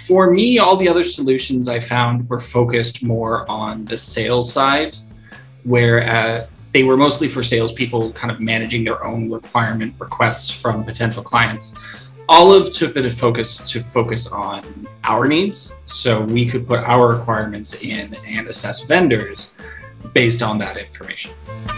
For me, all the other solutions I found were focused more on the sales side, where they were mostly for salespeople kind of managing their own requirement requests from potential clients. Olive took the focus to focus on our needs, so we could put our requirements in and assess vendors based on that information.